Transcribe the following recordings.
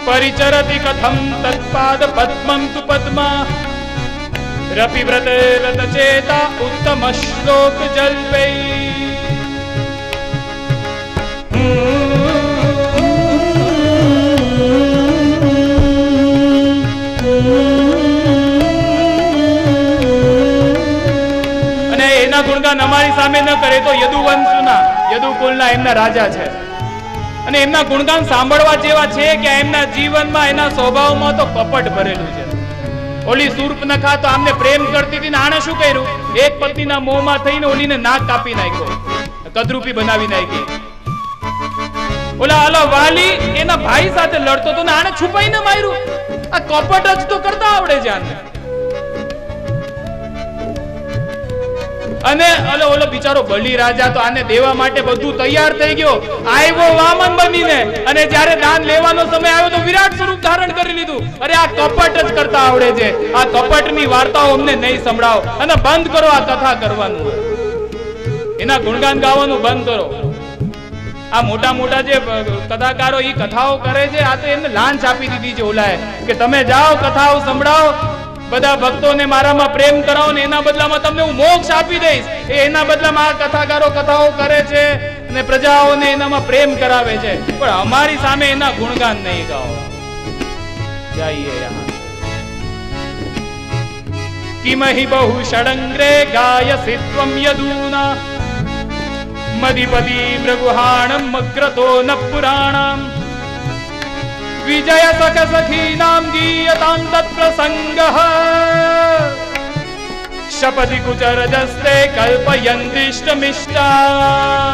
परिचरति कथं तत्पाद पद्मं तु पद्मा रपि व्रते व्रतचेता उत्तम श्लोक जल्पै। અને એના ગુણગાન અમારી સામે ન કરે તો યદુવંશના યદુકુલના એમના રાજા છે અને એમના ગુણગાન સાંભળવા જેવા છે કે એમના જીવનમાં એના સ્વભાવમાં તો કપટ ભરેલું છે. ઓલી શૂર્પનખા તો આમને પ્રેમ કરતી હતી ને આણે શું કર્યું? એક પત્નીના મોહમાં થઈને ઓલીને નાક કાપી નાખ્યો, કદરૂપી બનાવી નાખી. ઓલા આલો વાલી એના ભાઈ સાથે લડતો તો ને આણે છુપાઈને માર્યું. આ કપટ જ તો કરતા આવડે છે આને. અને ઓલો બિચારો બલી રાજા તો આને દેવા માટે બધું તૈયાર થઈ ગયો. આવ્યો વામન બનીને અને જ્યારે દાન લેવાનો સમય આવ્યો તો વિરાટ સ્વરૂપ ધારણ કરી લીધું. અરે આ કપટ જ કરતા આવડે છે. આ કપટની વાર્તાઓ અમને નહીં સંભળાવો અને બંધ કરો આ કથા કરવાનું. એના ગુણગાન ગાવાનું બંધ કરો. આ મોટા મોટા જે કથાકારો ઈ કથાઓ કરે છે, આ તો એમને લાંચ આપી દીધી છે ઓલાએ કે તમે જાઓ કથાઓ સંભળાવો, બધા ભક્તોને મારામાં પ્રેમ કરાવો ને એના બદલામાં તમને હું મોક્ષ આપી દઈશ. એના બદલામાં આ કથાકારો કથાઓ કરે છે અને પ્રજાઓને એનામાં પ્રેમ કરાવે છે, પણ અમારી સામે એના ગુણગાન નહીં ગાઓ. જાઈએ યહાં કિમહિ બહુ ષડંગ્રે ગાયસી ત્વમ યદૂના મદિપતિ મૃગુહાણમ મગ્રતો ન પુરાણમ વિજય સખ સખીનામ ગીયતામ તત્પ્રસંગઃ શપતિ કુચરજસ્તે કલ્પયન્તિષ્ટમિષ્ટા.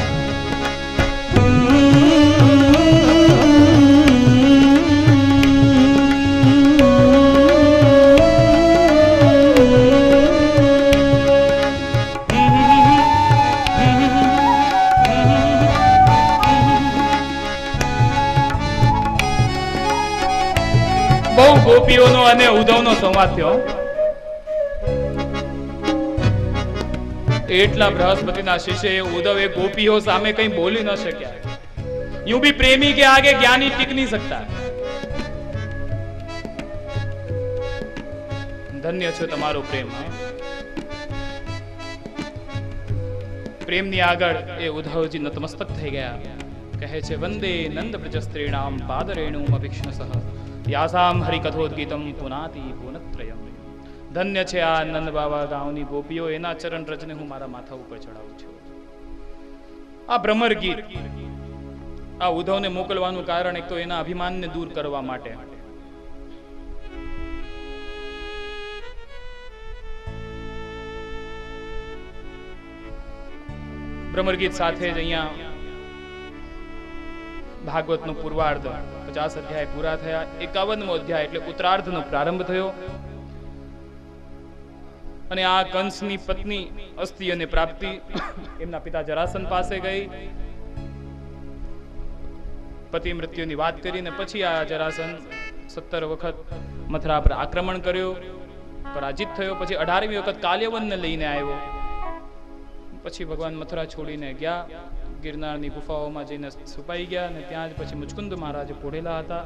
બહુ ગોપીઓનો અને ઉદ્ધવનો સંવાદ થયો. એટલા બૃહસ્પતિના શિષ્ય ઉદ્ધવ એ ગોપીઓ સામે કઈ બોલી ન શક્યા. यूं भी प्रेमी के आगे ज्ञानी टिक नहीं सकता. धन्य छो તમારો પ્રેમ. પ્રેમની આગળ એ ઉદ્ધવજી નતમસ્તક થઈ ગયા. કહે છે વંદે નંદ પ્રજસ્ત્રીણામ પાદરેણુમ અભિક્ષ્ણસઃ યાસામ હરિકથોદ્ગીતમ પુનાતિ પુનત્રયમ. ધન્ય છે આ નંદ બાબા ગાંવની ગોપીઓ, એના ચરણ રજને હું મારા માથા ઉપર ચડાવું છું. આ ભ્રમર ગીત આ ઉદ્ધવને મોકલવાનું કારણ એક તો એના અભિમાનને દૂર કરવા માટે. ભ્રમર ગીત સાથે જ અહીંયા ભાગવતનો પૂર્વાર્ધ 50 અધ્યાય પૂરા થયા. 51મો અધ્યાય એટલે ઉત્તરાર્ધનો પ્રારંભ થયો. અને આ કંસની પત્ની અસ્તિ અને પ્રાપ્તિ એમના પિતા જરાસંધ પાસે ગઈ. પતિ મૃત્યુની વાત કરીને પછી આ જરાસંધ 17 વખત મથુરા પર આક્રમણ કર્યો, પરાજિત થયો. પછી 18મી વખત કાલ્યવનને લઈને આવ્યો. પછી ભગવાન મથુરા છોડીને ગયા, ગિરનારની ગુફાઓમાં જઈને છુપાઈ ગયા. અને ત્યાં જ પછી મુચકુંદ મહારાજે પોઢેલા હતા.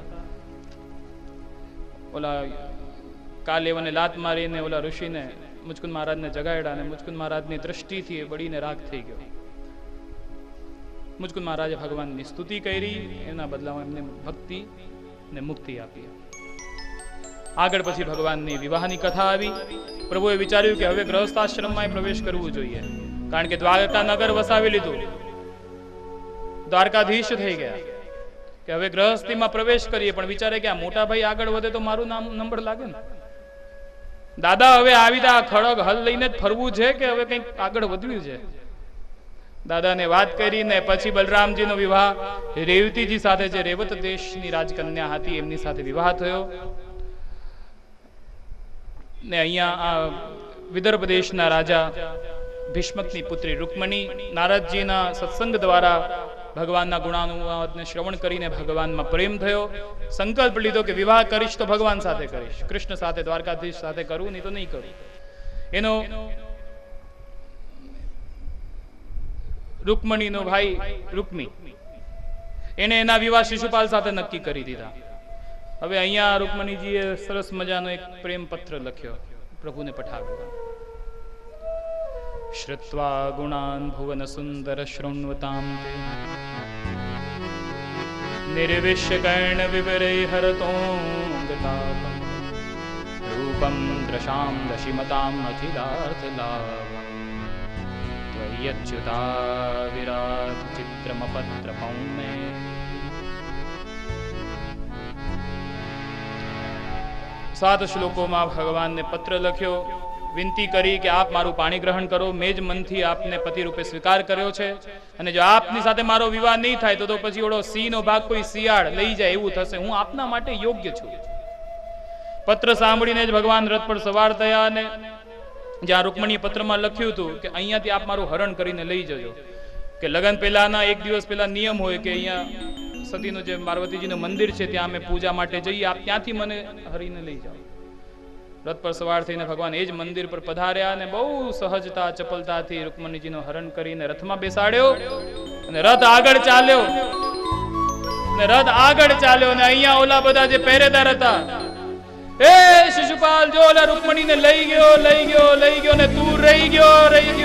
ઓલા કાલ્યવને લાત મારીને ઓલા ઋષિને મુચકુંદ મહારાજને જગાડ્યા અને મુચકુંદ મહારાજની દ્રષ્ટિથી એ બળીને રાખ થઈ ગયો. મુચકુંદ મહારાજે ભગવાનની સ્તુતિ કરી, એના બદલામાં એમને ભક્તિ ને મુક્તિ આપી. આગળ પછી ભગવાનની વિવાહની કથા આવી. પ્રભુએ વિચાર્યું કે હવે ગૃહસ્થાશ્રમમાં પ્રવેશ કરવું જોઈએ, કારણ કે દ્વારકા નગર વસાવી લીધું, દ્વારકાધીશ થઈ ગયા, કે હવે ગૃહસ્થીમાં પ્રવેશ કરીએ. પણ વિચારે કે આ મોટા ભાઈ આગળ વધે તો મારું નામ નંબર લાગે ને. દાદા હવે આવી આ ખડગ હલ લઈને જ ફરવું છે કે હવે કંઈક આગળ વધ્યું છે? દાદાને વાત કરીને પછી બલરામજીનો વિવાહ રેવતીજી સાથે, જે રેવત દેશની રાજકન્યા હતી, એમની સાથે વિવાહ થયો. ને અહીંયા આ વિદર્ભ દેશના રાજા ભીષ્મકની પુત્રી રૂકમણી નારદજીના સત્સંગ દ્વારા ભગવાનના ગુણાનુવાદને શ્રવણ કરીને ભગવાનમાં પ્રેમ થયો. સંકલ્પ લીધો કે વિવાહ કરીશ તો ભગવાન સાથે કરીશ, કૃષ્ણ સાથે, દ્વારકાધીશ સાથે કરું, નહીં તો નહીં કરું. એનો રૂકમણીનો ભાઈ રૂકમી એને એના વિવાહ શિશુપાલ સાથે નક્કી કરી દીધા. હવે અહીંયા રૂકમણીજીએ સરસ મજાનો એક પ્રેમ પત્ર લખ્યો, પ્રભુને પઠાવ્યો. શ્રુત્વા ગુણાન ભુવન સુંદર શૃણ્વતામ તે નિર્વિશ્ય કર્ણ વિવરે હરતોંગતાપમ રૂપમ દ્રશામ દશિમતામ અખિલાર્થ લાભમ ત્વય્યચ્યુતા વિરાટ ચિત્રમપત્ર પૌમે. સાત શ્લોકોમાં ભગવાનને પત્ર લખ્યો, વિનંતી કરી કે આપ મારું પાણી ગ્રહણ કરો. મેં જ મનથી આપને પતિ રૂપે સ્વીકાર કર્યો છે, અને જો આપની સાથે મારો વિવાહ નહીં થાય તો પછી ઓળો સિંહનો ભાગ કોઈ શિયાળ લઈ જાય એવું થશે. હું આપના માટે યોગ્ય છું. પત્ર સાંભળીને જ ભગવાન રથ પર સવાર થયા, અને જ્યાં રૂકમણી પત્રમાં લખ્યું હતું કે અહીંયાથી આપ મારું હરણ કરીને લઈ જજો, કે લગ્ન પહેલાના એક દિવસ પહેલા નિયમ હોય કે અહીંયા સતીનું જે પાર્વતીજીનું મંદિર છે ત્યાં અમે પૂજા માટે જઈએ, આપ ત્યાંથી મને હરીને લઈ જાઓ. રથ પર સવાર થઈને ભગવાન એ જ મંદિર પર પધાર્યા અને બહુ સહજતા ચપલતાથી રૂકમણીજીનું હરણ કરીને રથમાં બેસાડ્યો, અને રથ આગળ ચાલ્યો. અને અહીંયા ઓલા બધા જે પહેરેદાર હતા, એ શિશુપાલ જો ઓલા રૂકમણીને લઈ ગયો ને તું રહી ગયો.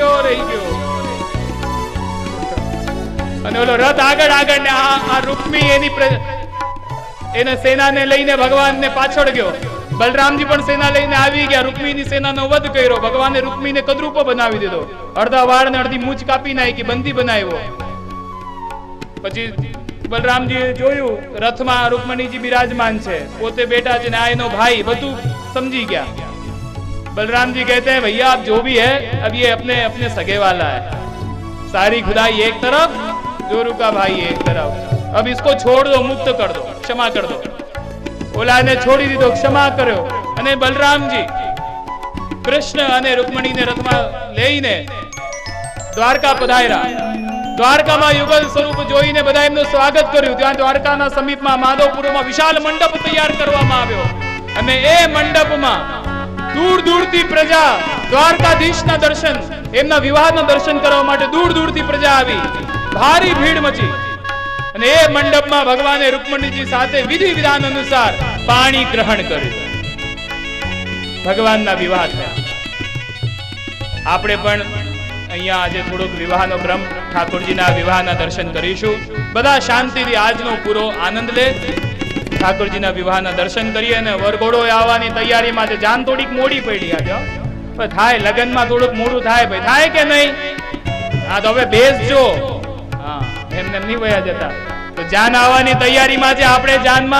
અને ઓલો રથ આગળ ને આ રૂકમી એને સેનાને લઈને ભગવાનને પાછળ ગયો. બલરામજી પણ સેના લઈને આવી ગયા, રૂકમીની સેનાનો વધ કર્યો. ભગવાને રૂકમીને કદરૂપો બનાવી દીધો, અડધા વાળ ને અડધી મૂછ કાપી નાખી, બંદી બનાવ્યો. પછી બલરામજીએ જોયું રથમાં રૂકમણીજી બિરાજમાન છે, પોતે બેટા છે ને આ એનો ભાઈ, બધું સમજી ગયા. बलराम जी कहते हैं भैया आप जो भी है अब ये अपने अपने सगे वाला है, सारी खुदाई एक तरफ, जोरू का भाई एक तरफ, अब इसको छोड़ दो, मुक्त कर दो, क्षमा कर दो. ओला ने छोड़ी दीधो, क्षमा कर्यो. અને બલરામજી કૃષ્ણ અને રૂકમણીને રથમાં લઈને દ્વારકા પધાર્યા. દ્વારકામાં યુગલ સ્વરૂપ જોઈને બધા એમનું સ્વાગત કર્યું. ત્યાં દ્વારકાના સમીપમાં માધવપુરમાં વિશાળ મંડપ તૈયાર કરવામાં આવ્યો, અને એ મંડપમાં દૂર દૂરથી પ્રજા દ્વારકાધીશના દર્શન, એમના વિવાહના દર્શન કરવા માટે દૂર દૂરથી પ્રજા આવી, ભારી ભીડ મચી. અને એ મંડપમાં ભગવાને રૂકમણીજી સાથે વિધિ વિધાન અનુસાર પાણી ગ્રહણ કર્યું. ભગવાનના વિવાહ થયા. આપણે પણ અહીંયા આજે થોડોક વિવાહનો ક્રમ, ઠાકોરજીના વિવાહના દર્શન કરીશું. બધા શાંતિથી આજનો પૂરો આનંદ લે. ઠાકોરજીના વિવાહના દર્શન કરીએ અને વરઘોડો આવવાની તૈયારીમાં છે. જાન થોડીક મોડી પડી આજે, થાય લગ્નમાં થોડુંક મોડું થાય ભાઈ, થાય કે નહીં? હા તો હવે બેસજો, હા એમને નહીં વયા જતા. તો જાન આવવાની તૈયારીમાં છે, આપણે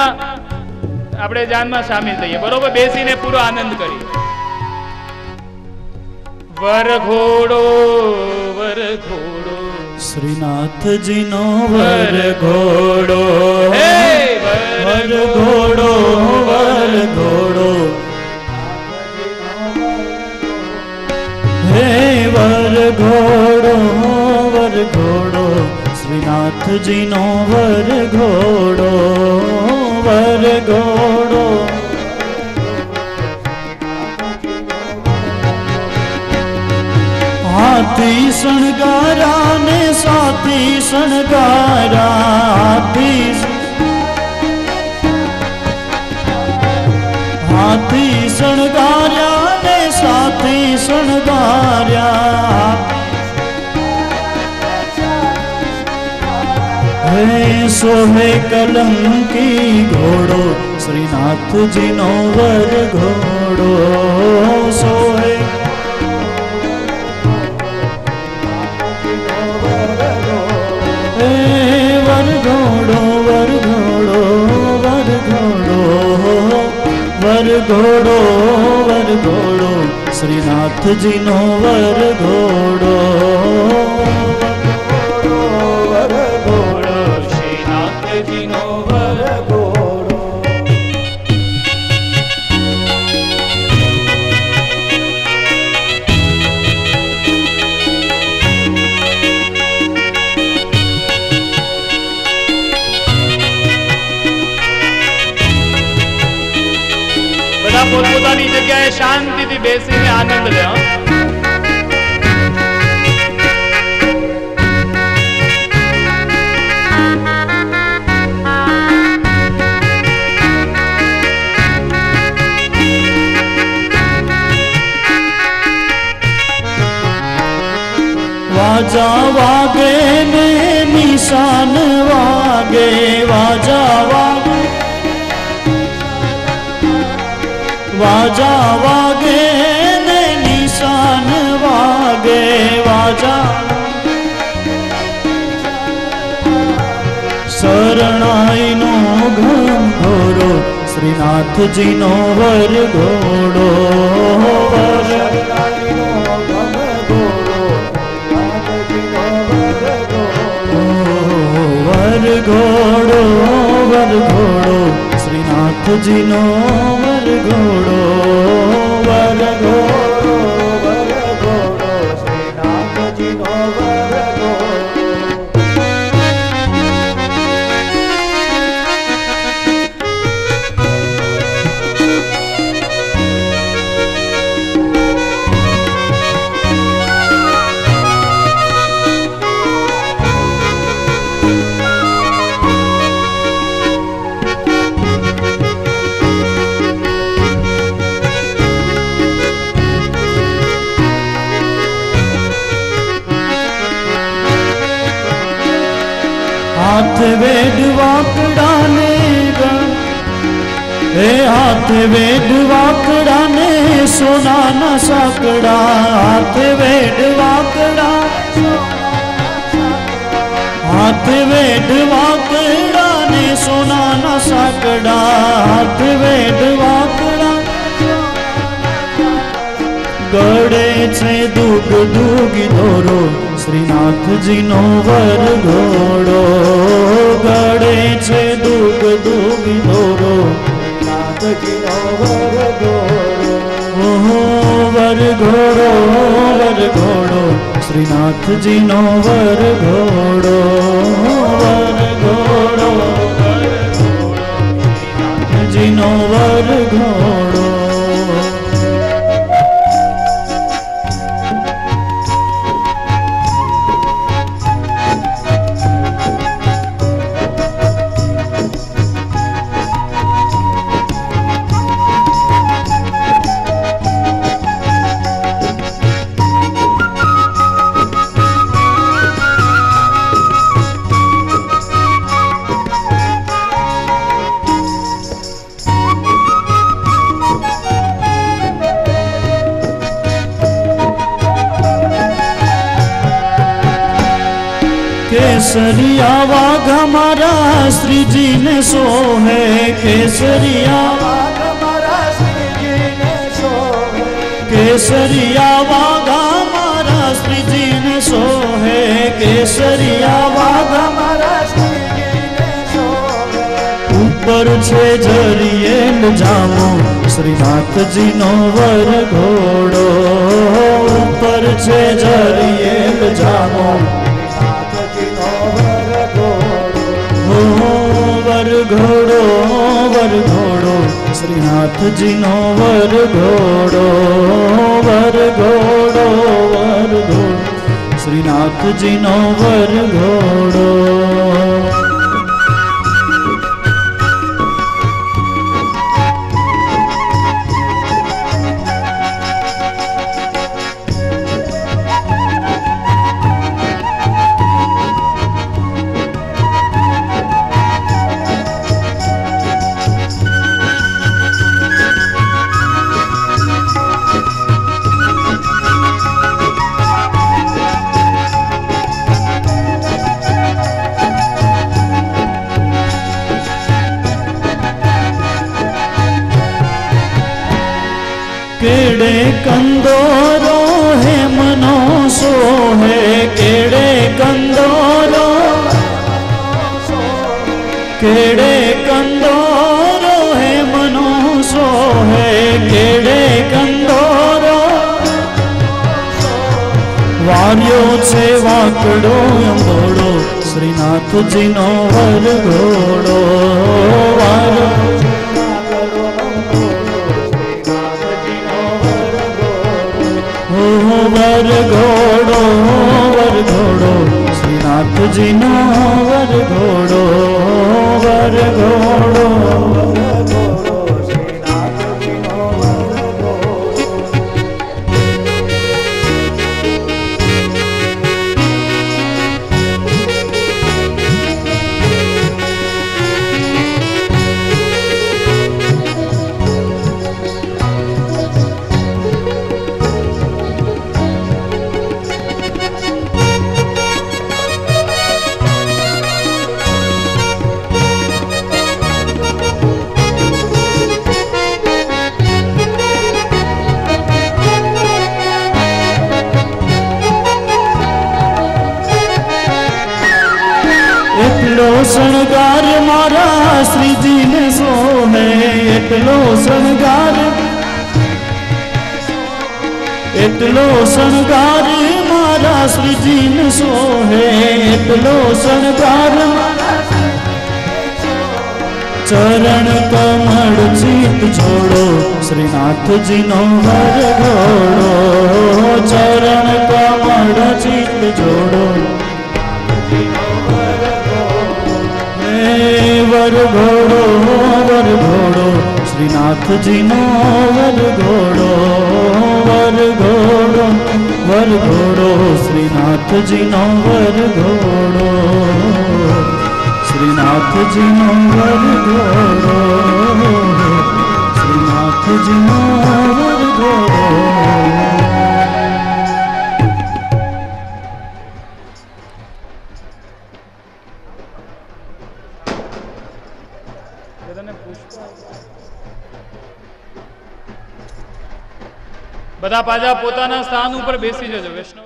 જાનમાં સામેલ થઈએ, બરોબર? બેસીને પૂરો આનંદ કરીએ. વરઘોડો વરઘોડો શ્રીનાથજીનો વરઘોડો, હે વરઘોડો વરઘોડો, હે વરઘોડો વરઘોડો, શ્રીનાથજીનો વરઘોડો વરઘોડો. હાથી શણગારા ને સાથી શણગારા, હાથી શણગાર્યા ને સાથી શણગાર્યા, હે સોહે કલંકી ઘોડો, શ્રીનાથજીનો વરઘોડો સોહે. વરઘોડો વરઘોડો વરઘોડો વરઘોડો વરઘોડો, શ્રીનાથજીનો વરઘોડો વરઘોડો, શ્રીનાથજીનો વરઘોડો. પોતપોતાની જગ્યાએ શાંતિથી બેસીને આનંદ લે. વાજા વાગે ને નિશાન વાગે, વાજા વાગે, વાજા વાગે ને નિશાન વાગે, વાજા શરણાઈનો ઘોડો શ્રીનાથજીનો વરઘોડો, વરઘોડો વરઘોડો શ્રીનાથજીનો વરઘોડો, વરઘોડો વરઘોડો શ્રીનાથજીનો વરઘોડો. हाथ वेद वाकड़ाने हे हाथ वेद वाकड़ाने सोना न साकड़ा, हाथ वेद वाकड़ा, हाथ वेद वाकड़ाने सोना न साकड़ा, हाथ वेद वाकड़ा गड़े छे दूग दूगी दोरो श्रीनाथजीनो वरघोड़ो, गड़े छे दूग दूगी दोरो श्रीनाथजीनो वरघोड़ो, ओहो वरघोड़ो वरघोड़ो श्रीनाथजीनो वरघोड़ो, वरघोड़ो श्रीनाथजीनो वरघोड़ो. केसरिया वाघ हमारा श्री जी ने सोहे, केसरिया वाघ हमारा श्री जी ने सोहे, केसरिया वाघ हमारा श्री जी ने सोहे, केसरिया वाघ हमारा श्री जी ने सोहे. ऊपर छे जरिए जामो श्रीनाथजीनो वरघोड़ो, ऊपर छे जरिए जामो वरघोड़ो वरघोड़ो श्रीनाथजीनो वरघोड़ो, वरघोड़ो वरघोड़ो श्रीनाथजीनो वरघोड़ो. केड़े कंदोरो है मनो सोहे, केड़े कंदोरो, केड़े कंदोरो है मनो सोहे, केड़े कंदोरो वार्यो छे वाकड़ो अंबोड़ो श्रीनाथजीनो वरघोड़ो, वार्यो वरघोड़ो वरघोड़ो श्रीनाथजीनो वरघोड़ो, वरघोड़ो वरघोड़ो श्रीनाथजीनो वरघोड़ो. मारा श्रीजी ने सोहे एटलो शणगार मारा श्रीजी ने सोहे एटलो शणगार चरण कमल चीत जोड़ो श्रीनाथ जी नो वर घोड़ो चरण कमल चीत जोड़ो वर घोड़ो श्रीनाथ जी नो वर घोड़ो श्रीनाथ जी नो वर घोड़ो श्रीनाथ जी नो वर घोड़ो श्रीनाथ जी नो वर घोड़ो। બધા પાછા પોતાના સ્થાન ઉપર બેસી જજો વૈષ્ણવ।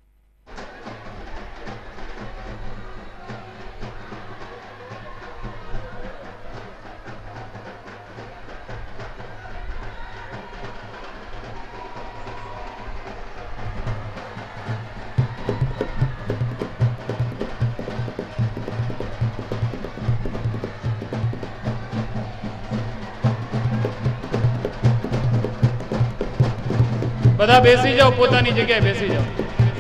બધા બેસી જાઓ, પોતાની જગ્યાએ બેસી જાઓ।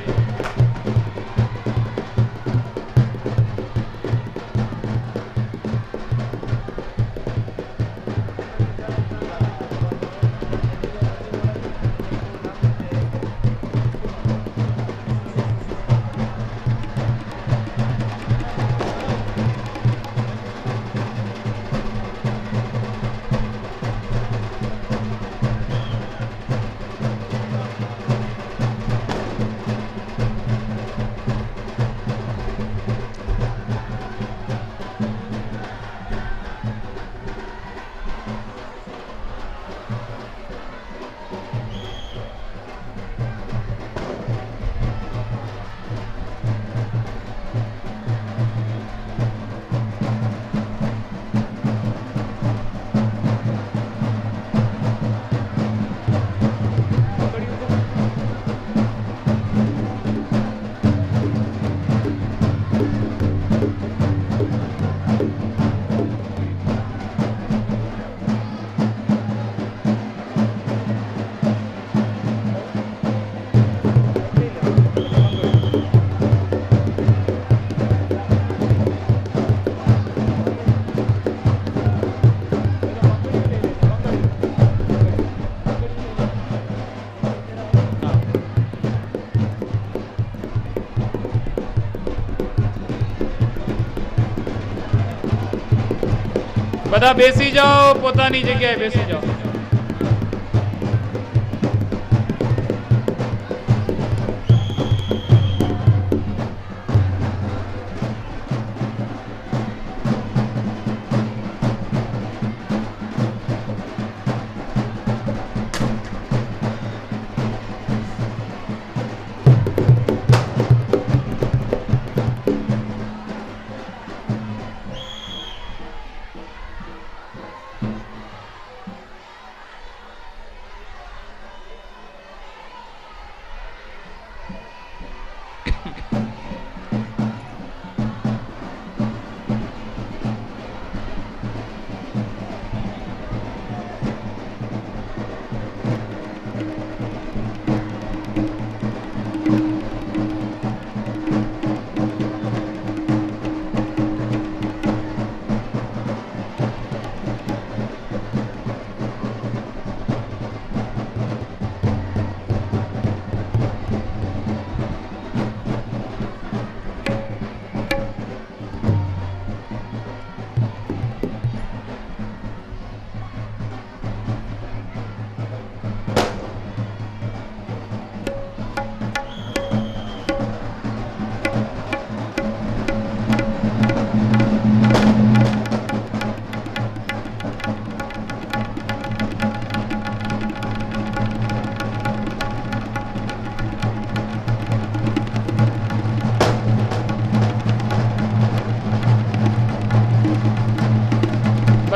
બધા બેસી જાઓ, પોતાની જગ્યાએ બેસી જાઓ।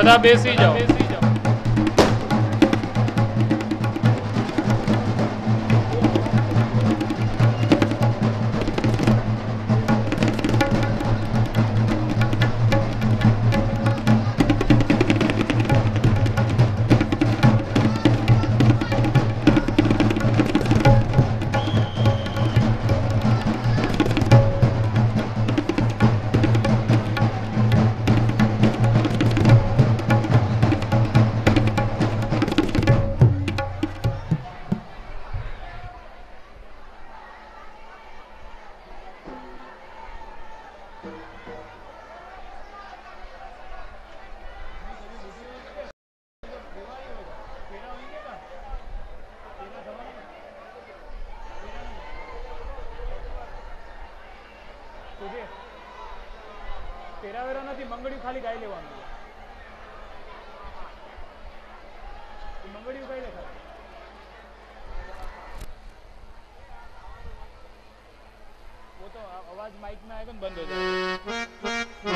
બધા બેસી જાઓ. પેરાવેરા નથી, મંગળિયું ખાલી ગાઈ લેવાનું. મંગળિયું ગાઈ લે ખાલી. वो तो आवाज माइक में आएगा बंद हो जाएगा.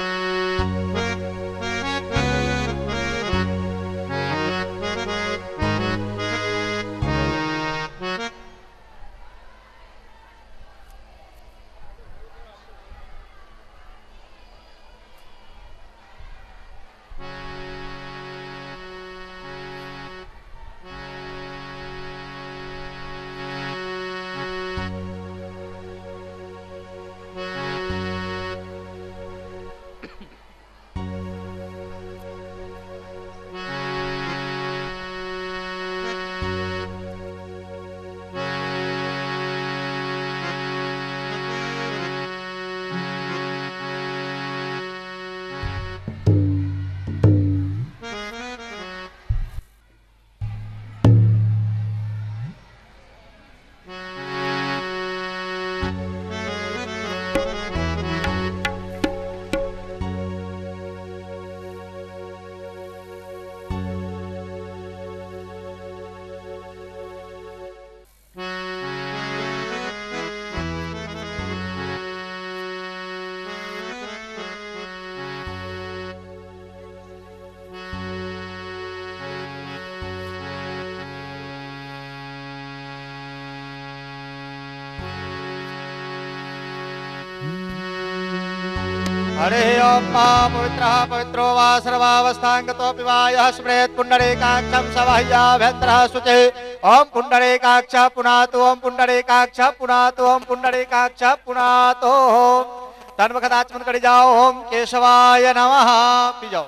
हरे ओम पवित्रः पवित्रो वा सर्वावस्थांगतोऽपि वा यः स्मरेत् पुण्डरीकाक्षं सवह्याभ्यन्तरः शुचिः ओम पुण्डरीकाक्षः पुनातु ओम पुण्डरीकाक्षः पुनातु ओम पुण्डरीकाक्षः पुनातु तन्मुखदाचमन कर जाओ. ओम केशवाय नमः पी जाओ.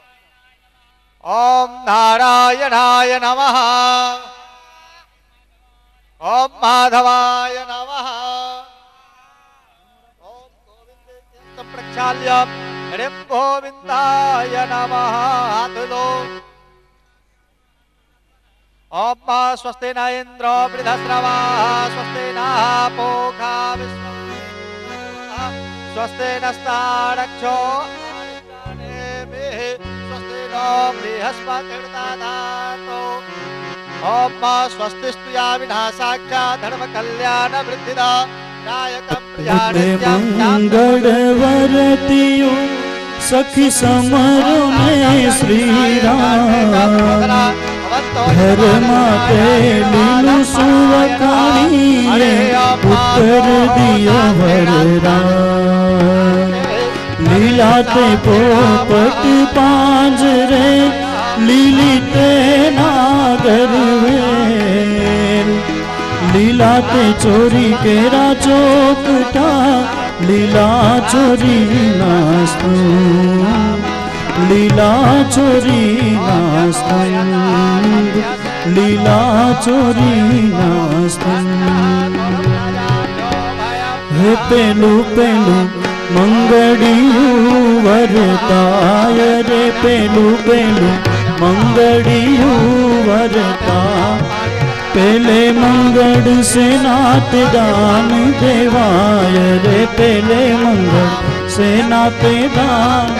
ओम नारायणाय नमः. ओम माधवाय नमः. प्रक्षाल्य हरिं गोविंदाय नमः. हाथ दो. ओम स्वस्ति न इंद्रो वृद्धश्रवाः स्वस्ति नः पूषा विश्ववेदाः स्वस्ति नस्तारक्षो अरिष्टानेमिः स्वस्ति नो बृहस्पतिर्दधातु. ओम स्वस्तिस्तु या विनाशाख्या धर्म कल्याण वृद्धिदा मंगलवरतियों सखी समर में श्री राम घर माते लीलु सुवकानी उत्तर दियो वरदान. लीलाते पोपट पांजरे लीलिते नागर वेल. लीलाते चोरी केरा चौकटा लीला चोरी नास्तु. लीला चोरी नास्तु. लीला चोरी नास्तु. हे पेलू पेलू मंगड़ियू वरताय रे पेलू पेलू मंगड़ियू वरता. पेले मंगड़ से नाथ दान देवाय रे पेले मंगड़ से नाथ दान.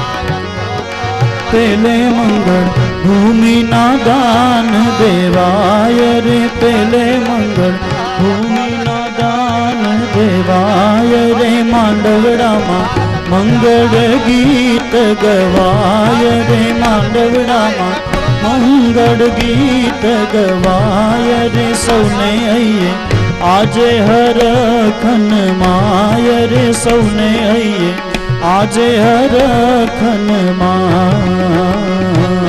पेले मंगड़ भूमि ना दान देवाय रे पेले मंगड़ भूमि ना दान देवाय रे. मांडवड़ा मा મંગળ ગીત ગવાય રે માંડવડામાં મંગળ ગીત ગવાય રે સૌને અહીંયા આજે હરખન માય રે સૌને અહીંયા આજે હરખન માય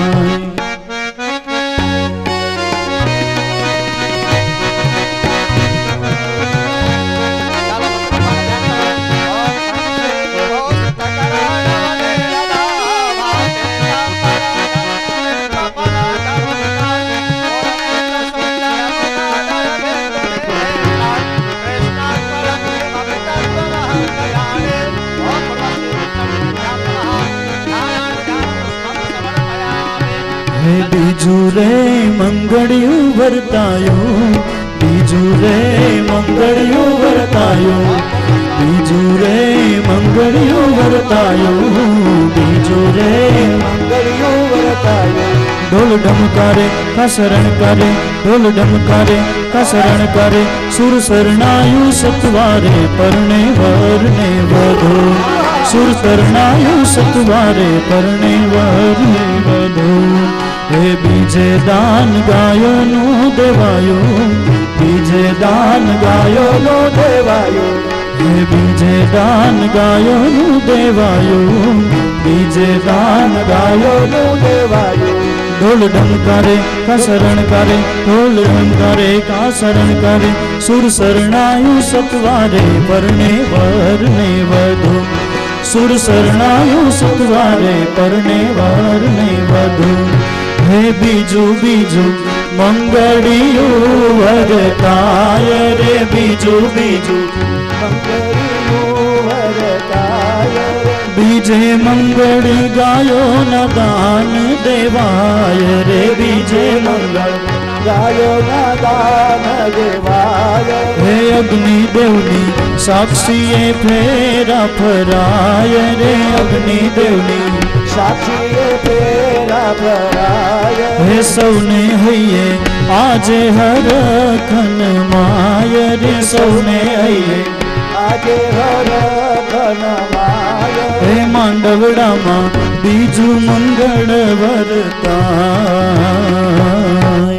બીજું રે મંગળિયું વર્તાયું બીજું રે મંગળિયું વર્તાયું બીજું રે મંગળિયું વર્તાયું બીજું રે મંગળિયું વર્તાયું ઢોલ ઢમકારે કાસરણ કરે ઢોલ ઢમકારે કાસરણ કરે સુર શરણાયું સતવારે પરણે વરને વધુ સુર શરણાયું સતવારે પરણે વરને વધુ હે બીજે દાન ગાયોનું દેવાયું બીજે દાન ગાયોનું દેવાયું હે બીજે દાન ગાયોનું દેવાયું બીજે દાન ગાયોનું દેવાયું ઢોલ ઢમકારે કાસરણ કરે ઢોલ ઢમકારે કાસરણ કરે સુર શરણાયું સતવારે પરણે વરને વધુ સુર શરણાયું સતવારે પરણે વરને વધુ હે બીજું બીજું મંગળિયું વરતાય રે બીજું બીજું મંગળિયું વરતાય બીજે મંગળ ગાયોના દાન દેવાય રે બીજે મંગળ ગાયોના દાન દેવાય હે અગ્નિદેવની સાક્ષીએ ફેરા ફરાય રે અગ્નિદેવની સાક્ષીએ ફેરા ફરાય હે સૌને હૈયે આજે હરખન માય રે સૌને હૈયે આજે હરખન માય હે માંડવડામાં બીજું મંગળ વર્તાય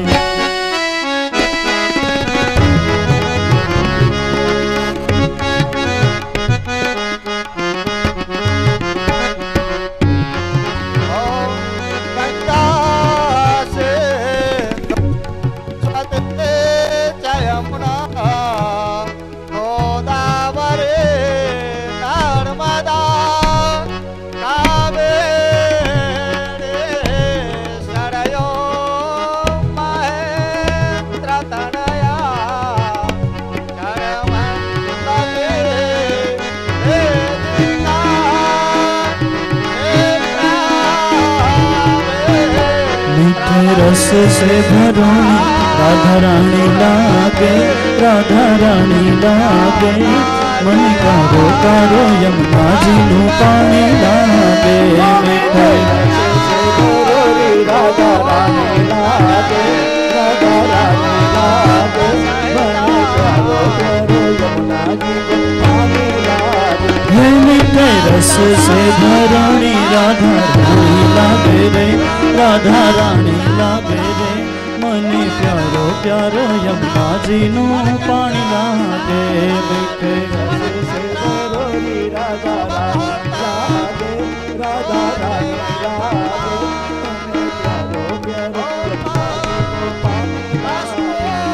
रस से भरोनी राधा रानी लागे राधा रानी लागे मन कारो कारो यमुना जी नु पानी लागे मीठे रस से भरोनी राधा रानी लागे राधा रानी लागे मन कारो कारो यमुना जी नु पानी लागे हे मीठे रस से भरोनी राधा रानी लागे रे राधा रानी लागे रे मने प्यारो प्यारो यमुना जी नु पानी लागे मीठे रस से भरोनी राधा रानी लागे राधा रानी लागे मने प्यारो प्यारो यमुना जी नु पानी लागे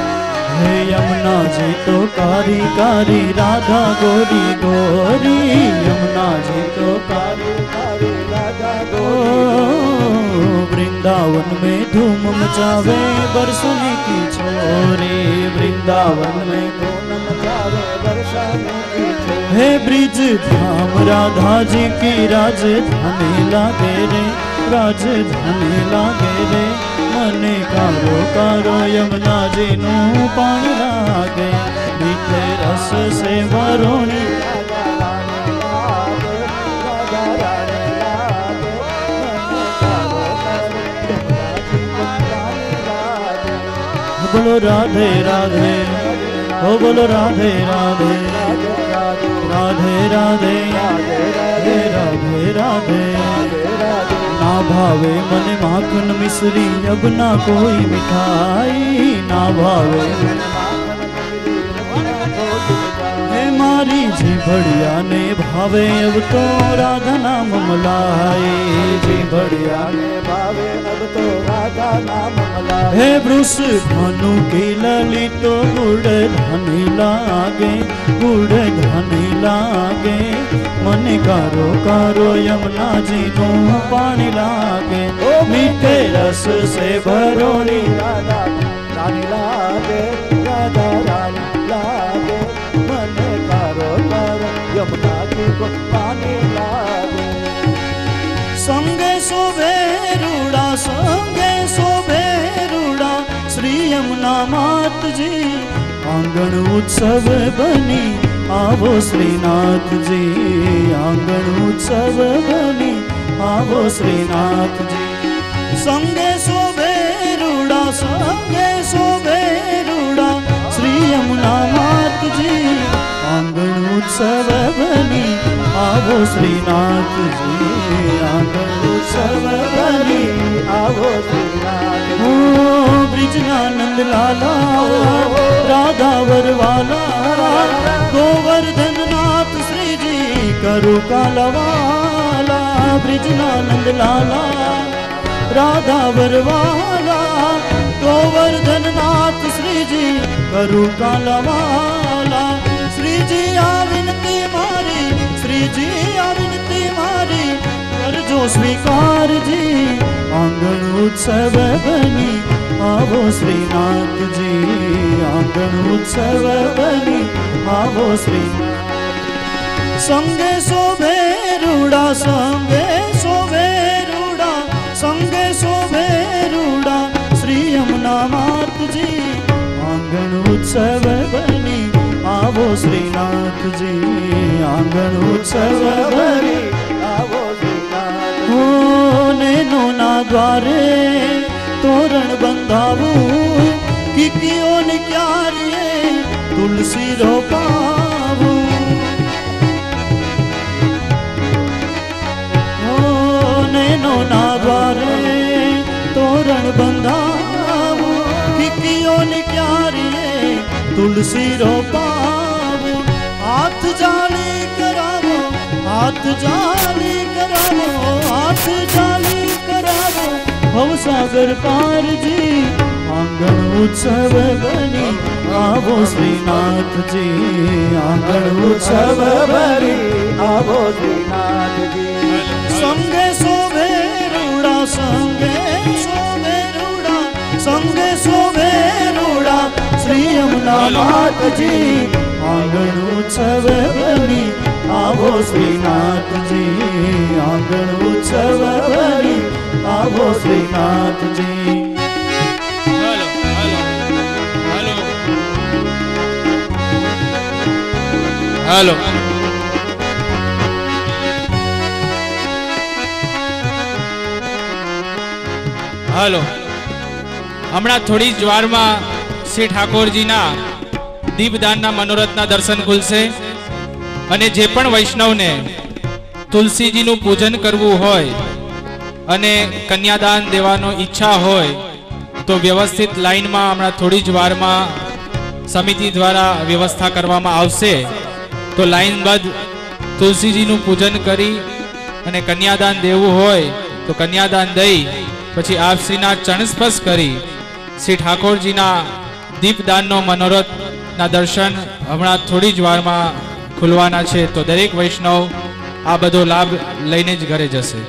हे यमुना जी तो कारी कारी राधा गोरी गोरी यमुना जी तो कारी कारी राधा गोरी वृंदावन में धूम मचावे बरसने की छोरी वृंदावन में धूम मचावे बरसने की छोरी हे ब्रिज धाम राधा जी की राजधानी लागे रे राजधानी लागे रे मने कारो कारो यमुना जी नु पानी लागे मीठे रस से भरोनी बोलो राधे राधे ओ बोलो राधे राधे राधे राधे राधे राधे राधे ना भावे मने माखन मिश्री अब ना कोई मिठाई ना भावे हे मारी जीभड़िया ने भावे अब तो राधा नाम मलाई जीभड़िया ने भावे अब तो राधा नाम मलाई हे वृष भानु की लली तो गुड़ धनी लागे गुड़ धनी लागे मने कारो कारो यमुना जी नो पानी लागे मीठे रस से भरोनी राधा रानी लागे राधा रानी लागे मने कारो कारो यमुना जी को पानी लागे संगे शोभे रूड़ा श्री यमुना मात जी आंगण उत्सव बनी आवो श्रीनाथ जी आंगण उत्सव बनी आवो श्रीनाथ जी संगे शोभे रूड़ा श्री यमुना मात जी आंगण उत्सव बनी आवो श्रीनाथ जी आंगण उत्सव बनी आवो श्रीनाथ ओ ब्रिजनानंद लाला राधा वरवाला गोवर्धन नाथ श्री जी करो कालवाला ब्रिजनानंद लाला राधा वरवाला गोवर्धन नाथ श्री जी करो कालवाला श्री जी आ विनती मारी श्री जी आ विनती मारी कर जो स्वीकार जी आंगण उत्सव बनी आवो श्रीनाथ जी आंगण उत्सव बनी आवो श्री संगे शोभे रूड़ा श्री यमुना मात जी आंगण उत्सव बनी आवो श्रीनाथ जी आंगण उत्सव बनी आवो श्रीनाथ ओ नैनो ना द्वारे तोरण बंधावू किकियो ने क्यारिए तुलसी रोपावू ओ नैनो ना द्वारे तोरण बंधावू किकियो ने क्यारिए तुलसी रोपावू हाथ जाली करावो हाथ जाली करावो हाथ जाली करावो भवसागर पार जी आंगण उत्सव बनी आवो श्रीनाथ जी आंगण उत्सव बनी आवो श्रीनाथ जी संगे शोभे रूड़ा श्री यमुना मात जी आंगण उत्सव बनी आवो श्रीनाथ जी आंगण उत्सव बनी आवो श्रीनाथ जी हेलो हेलो हमણા થોડી જ વારમાં શ્રી ઠાકોરજીના દીપદાનના મનોરથના દર્શન ખુલશે અને જે પણ વૈષ્ણવને તુલસીજીનું પૂજન કરવું હોય અને કન્યાદાન દેવાનો ઈચ્છા હોય તો વ્યવસ્થિત લાઈનમાં હમણાં થોડી જ વારમાં સમિતિ દ્વારા વ્યવસ્થા કરવામાં આવશે તો લાઈનબદ્ધ તુલસીજીનું પૂજન કરી અને કન્યાદાન દેવું હોય તો કન્યાદાન દઈ પછી આપ શ્રીના ચરણસ્પર્શ કરી શ્રી ઠાકોરજીના દીપદાનનો મનોરથના દર્શન હમણાં થોડી જ વારમાં ખુલવાના છે તો દરેક વૈષ્ણવ આ બધો લાભ લઈને જ ઘરે જશે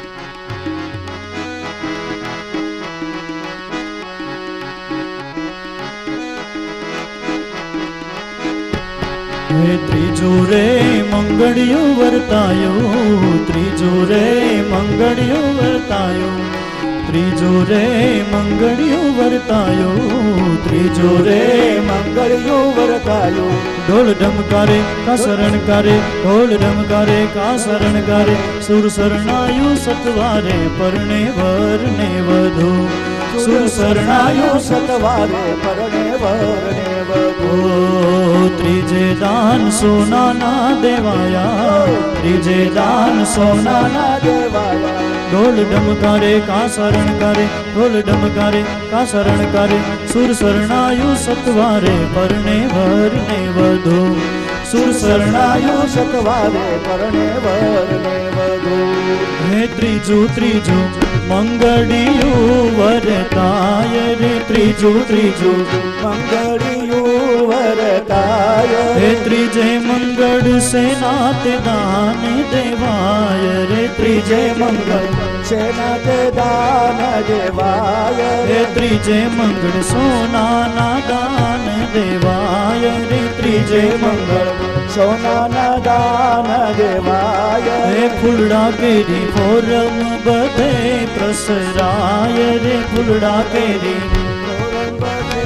ત્રીજો રે મંગળિયો વર્તાયો ત્રીજો રે મંગળિયો વર્તાયો ત્રીજો રે મંગળિયો વર્તાયો ત્રીજો રે મંગળિયો વર્તાયો ઢોલ ઢમકારે કા શરણકારે ઢોલ ઢમકારે કા શરણકારે સુર શરણાયું સતવારે પરણે વરને વધુ સુર શરણાયું સતવારે પરણે વરને વધુ ત્રીજે દાન સોનાના દેવાયા, ત્રીજે દાન સોનાના દેવાયા. ઢોલ ડમકારે કા શરણ કરે, ઢોલ ડમકારે કા શરણ કરે. સુર શરણાયુ સતવારે પરણે વરને વધુ, સુર શરણાયુ સતવારે પરણે વરને વધુ. હે ત્રીજું ત્રીજું મંગળિયું વરતાય રે, ત્રીજું ત્રીજું મંગળિયું વરતાય. હે ત્રીજે મંગળ સેનાત દાન દેવાય રે, ત્રીજે મંગળ સેનાત દાન દેવાય. હે ત્રીજે મંગળ સોનાના દાન દેવાય રે, ત્રીજે મંગળ સોનાના દાન દેવાય. હે ફૂલડા કેરી ફોરમ બધે પ્રસરાય રે, ફૂલડા કેરી ફોરમ બધે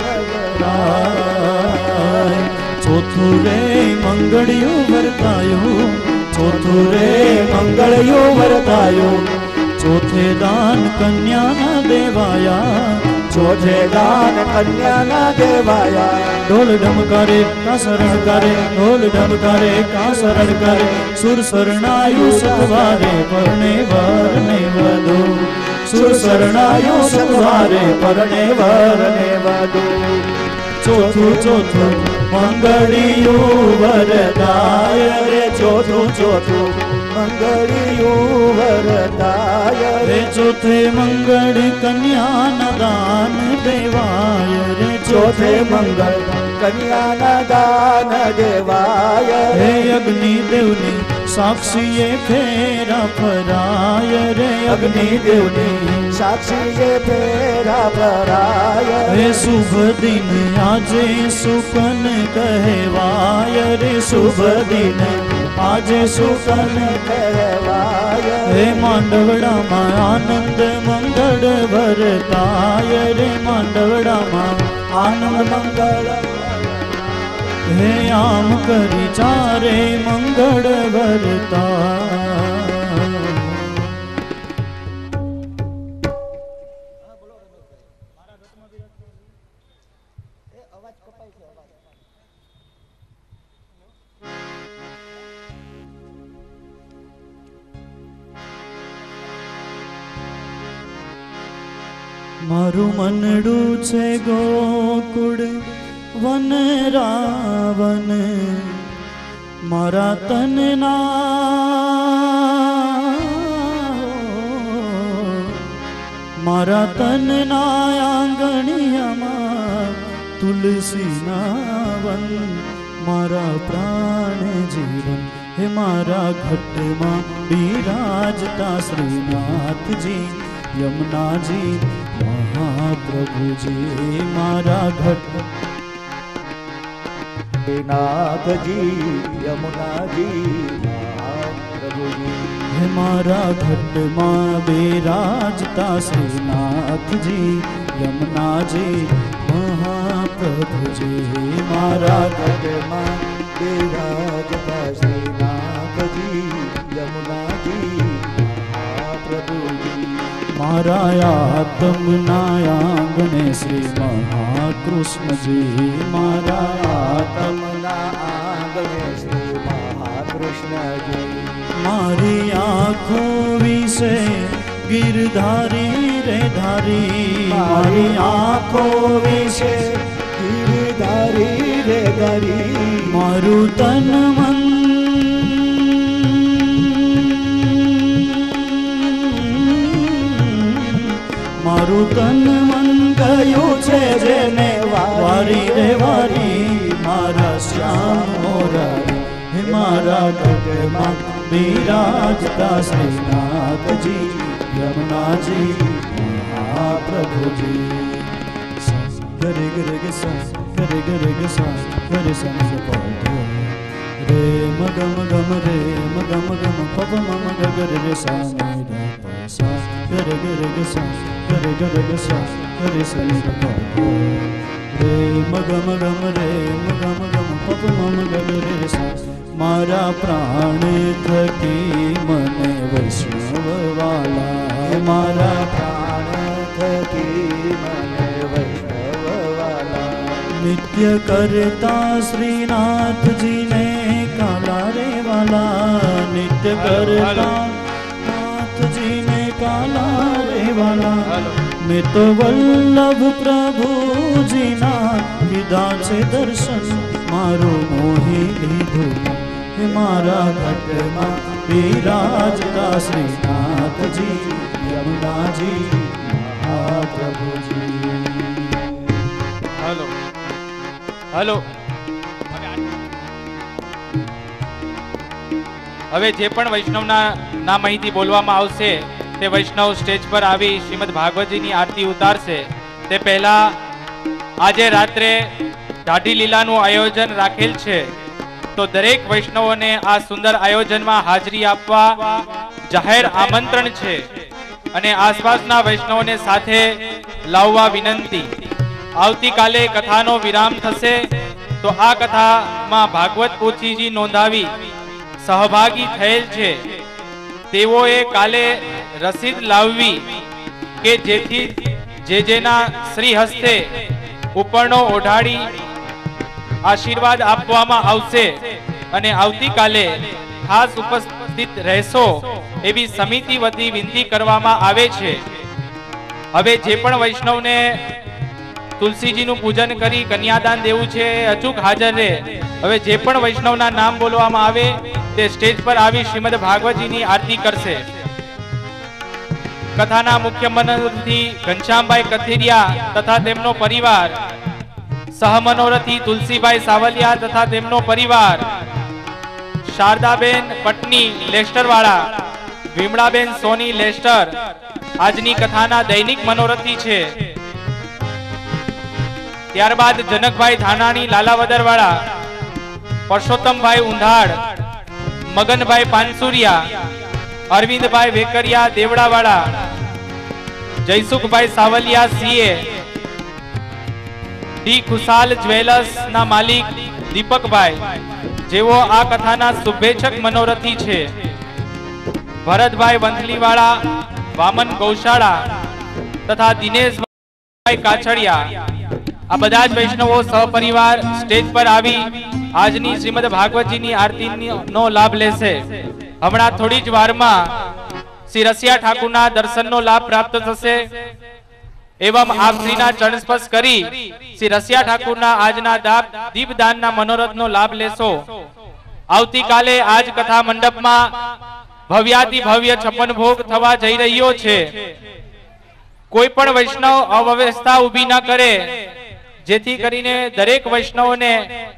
પ્રસરાય. ચોથું રે મંગળિયું વર્તાયું, ચોથું રે મંગળિયું વર્તાયું. ચોથે દાન કન્યાના દેવાયા, ચોથે દાન કન્યાના દેવાયા. ઢોલ ડમકારે કા શરણ કરે, ઢોલ ડમકારે કા શરણ કરે. સુર શરણાયુ સતવારે પરણે વરને વધુ, સુર શરણાયુ સતવારે પરણે વરને વધુ. ચોથું ચોથું મંગળિયું વરદાય રે, ચોથું ચોથું મંગળિયું વરદાય રે. ચોથે મંગળ કન્યાના દાન દેવાય રે, ચોથે મંગળ કન્યાના દાન દેવાય. હે અગ્નિ દેવની સાક્ષીએ ફેરા ફરાય રે, અગ્નિ દેવની સાક્ષીએ ફેરા ફરાય. હે શુભ દિન આજે સુકન કહેવાય રે, શુભ દિન આજે સુકન કહેવાય. હે માંડવડામાં આનંદ મંગળ ભરતાય રે, માંડવડામાં આનંદ મંગળ. હે આમ કરી ચારે મંગળ ભરતા. મારું મનડું છે ગોકુળ વન રાવન, મારા તનના મારા તનના આંગણિયામાં તુલસીના વન. મારા પ્રાણ જીવન હે મારા ઘટમાં બિરાજતા શ્રીનાથજી યમુનાજી મહાપ્રભુજી. મારા ઘટ નાથજી યમુનાજી મહાપ્રભુજી. હે મારા ઘટમાં બિરાજતા શ્રીનાથજી યમુનાજી મહાપ્રભુજી. મારા ઘટમાં બિરાજતા શ્રીનાથજી યમુનાજી મહાપ્રભુજી. મારા આત્મના આંગણે શ્રી મહાકૃષ્ણજી, મારા આત્મના આંગણે શ્રી મહાકૃષ્ણજી. મારી આંખો વિશે ગિરધારી રે ધારી, મારી આંખો વિશે ગિરધારી રે ધારી. મારું તન મન મારું તન મન ગયું છે જેને વારી રે વારી. મારા શ્યામ મોરારી હે મારા ઘટમાં બિરાજતા શ્રીનાથજી યમુનાજી મહાપ્રભુજી. ગરે ગરે ગ સા ગરે ગરે ગ સા ગરે સમ પાઠો રે મગમ ગમ રે મગમ ગમ પપ મમ ગગર રે સા નિધા પસા ગરે ગરે ગ સા ગરે ગરે ગ સા ગરે સમ પાઠો રે મગમ ગમ રે મગમ ગમ પપ મમ ગગર રે સા. મારા પ્રાણ થકી મને વૈષ્ણવ વાલા, મારા પ્રાણ થકી મને વૈષ્ણવ વાલા. नित्य करता श्रीनाथ जी ने काला रे वाला, नित्य करता नाथ जी ने काला रे वाला। मैं तो वल्लभ प्रभु जी ना विदा से दर्शन, मारो मोही लीधो मारा घट में विराजता श्रीनाथ जी यमुना जी महाप्रभु जी। हेलो हेलो હવે જે પણ વૈષ્ણવના નામ અહીંથી બોલવામાં આવશે તે વૈષ્ણવ સ્ટેજ પર આવી શ્રીમદ ભાગવતજીની આરતી ઉતારશે। તે પહેલા આજે રાત્રે દાઢી લીલાનું આયોજન રાખેલ છે, તો દરેક વૈષ્ણવોને આ સુંદર આયોજનમાં હાજરી આપવા જાહેર આમંત્રણ છે અને આસપાસના વૈષ્ણવોને સાથે લાવવા વિનંતી। આવતીકાલે કથાનો વિરામ થશે, તો આ કથામાં ભાગવત પોથીજી નોંધાવી સહભાગી થયેલ છે તેઓએ કાલે રસીદ લાવવી કે જેથી જેના શ્રી હસ્તે ઉપરનો ઓઢાડી આશીર્વાદ આપવામાં આવશે અને આવતીકાલે ખાસ ઉપસ્થિત રહેશો એવી સમિતિ વતી વિનંતી કરવામાં આવે છે। હવે જે પણ વૈષ્ણવને તુલસીજીનું પૂજન કરી કન્યાદાન દેવું છે અચૂક હાજર રહે। હવે જે પણ વૈષ્ણવના નામ બોલવામાં આવે તે સ્ટેજ પર આવી શ્રીમદ ભાગવતજીની આરતી કરશે। કથાના મુખ્ય મનોરથી ઘનશ્યામભાઈ કથિરિયા તથા તેમનો પરિવાર, સહમનોરથી તુલસીભાઈ સાવલિયા તથા તેમનો પરિવાર, શારદાબેન પટની લેસ્ટરવાળા, વિમળાબેન સોની લેસ્ટર આજની કથાના દૈનિક મનોરથી છે। ત્યારબાદ જનકભાઈ ધાનાણી લાલાવદરવાળા, પરસોત્તમભાઈ ઉંધાડ, મગનભાઈ પાનસુરિયા, અરવિંદભાઈ વેકરિયા દેવડાવાળા, Jaysukhbhai Savaliya CA, D Khushal jewellers ના માલિક દીપકભાઈ જેઓ આ કથાના શુભેચ્છક મનોરથી છે, ભરતભાઈ વંથલીવાળા, વામન ગૌશાળા તથા દિનેશભાઈ કાછડિયા આ બધા જ વૈષ્ણવો સહપરિવાર સ્ટેજ પર આવી આજની શ્રીમદ ભાગવતજીની આરતીનો લાભ લેશે। હમણાં થોડી જ વારમાં શ્રી રસિયા ઠાકુરના દર્શનનો લાભ પ્રાપ્ત થશે। એવમ આપ શ્રીના ચરણ સ્પર્શ કરી શ્રી રસિયા ઠાકુરના આજના દીપદાનના મનોરથનો લાભ લેશો। આવતીકાલે આજ કથા મંડપમાં ભવ્યાતિ ભવ્ય છપ્પન ભોગ થવા જઈ રહ્યો છે। કોઈ પણ વૈષ્ણવ અવ્યવસ્થા ઊભી ન કરે, જેથી કરીને દરેક વૈષ્ણવોને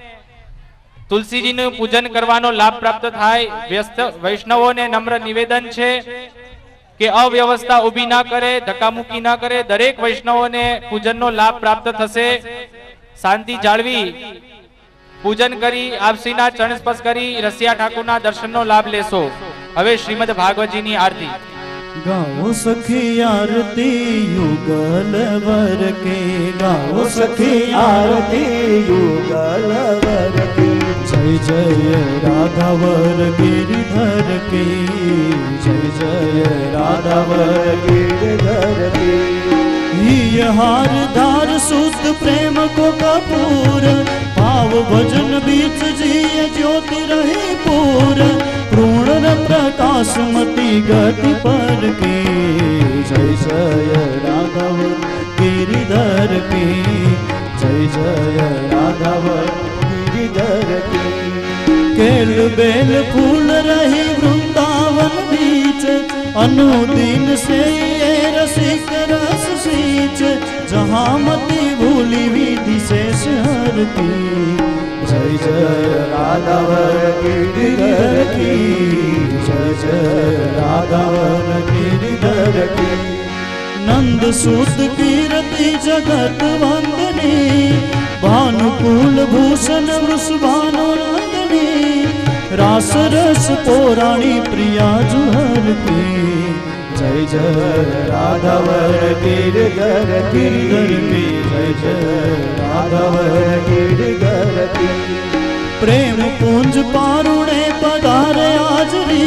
તુલસીજીનું પૂજન કરવાનો લાભ પ્રાપ્ત થાય। વૈષ્ણવોને નમ્ર નિવેદન છે કે અવ્યવસ્થા ઊભી ના કરે, ધક્કામુક્કી ના કરે, દરેક વૈષ્ણવોને પૂજનનો લાભ પ્રાપ્ત થશે। શાંતિ જાળવી પૂજન કરી આપશ્રીના ચરણ સ્પર્શ કરી રસિયા ઠાકુરના દર્શનનો લાભ લેશો। હવે શ્રીમદ ભાગવતજીની આરતી। गाओ सखी आरती युगल वर के, गाओ सखी आरती युगल वर के। जय जय राधावर गिरधर के, जय जय राधावर गिरधर के। ये हार धार सुत प्रेम को कपूर, भाव भजन बीच जिय ज्योति रही पूर। पूर्ण प्रकाश मति गति पर के, जय जय राघव गिरिधर के, जय जय राघव गिरिधर के। केल बेल फूल रही वृंदावन बीच, अनुदीन से ये रसिक रस सींच। जहाँ मति भूली विधि शेष हरती, जय जय राघवर गिरिधर की, जय जय राघवर गिरिधर की। नंद सूत कीर्ति जगत वंदनी, भानुकूल भूषण वृषभानु नंदनी। रास रस पौराणी प्रिया जुहर की, जय जय राघवर गिरिधर की, जय जय राघवर गिरिधर की। प्रेम पुंज पारुणे पधारे आजरी,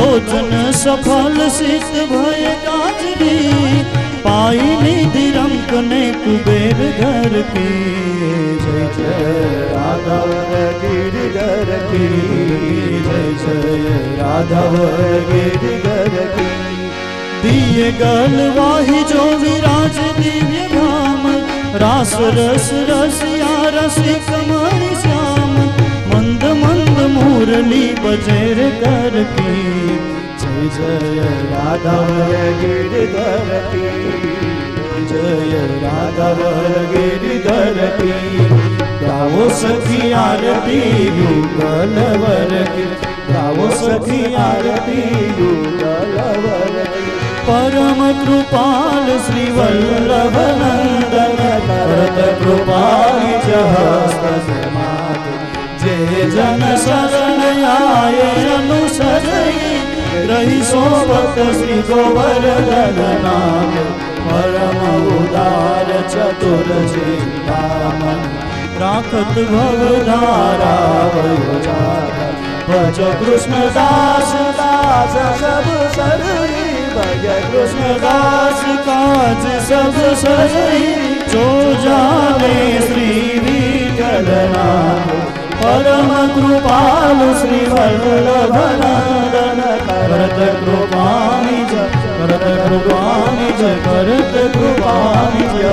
लोचन सफल सित भय काजरी। पाई निधि रंग ने कुबेर घर की। जय जय राधावर गिरधर की, जय जय राधावर गिरधर की। दिए गलवाही जो विराज दिव्य धाम, रास रस रसिया रसिक मणि श्याम। मंद मंद मुरली बजेर कर की। जय जय राधावर गिरधर की, जय राधावर गिरधर की। गाओ सखी आरती युगलवर की, गाओ सखी आरती युगलवर की। परम कृपाल श्री वल्लभ नंदन, करत कृपाली हस्त समाध। जे जन शरण आए अनुसरई, रही सोबत श्री गोवर्धन नाम। परम उदार चतुर चिंतामन, राखत भवधारा वयोजात। भज कृष्ण दास दास सब सरई, भज कृष्ण दास काज सब सरई। जो जावे श्री विठल नाम, परम कृपाल श्री वल्लभ नंदन। करत कृपा निज, करत कृपा निज, करत कृपा निज।